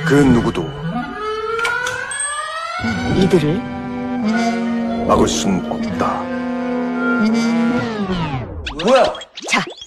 그 누구도 이들을 막을 순 없다. 뭐야? 자,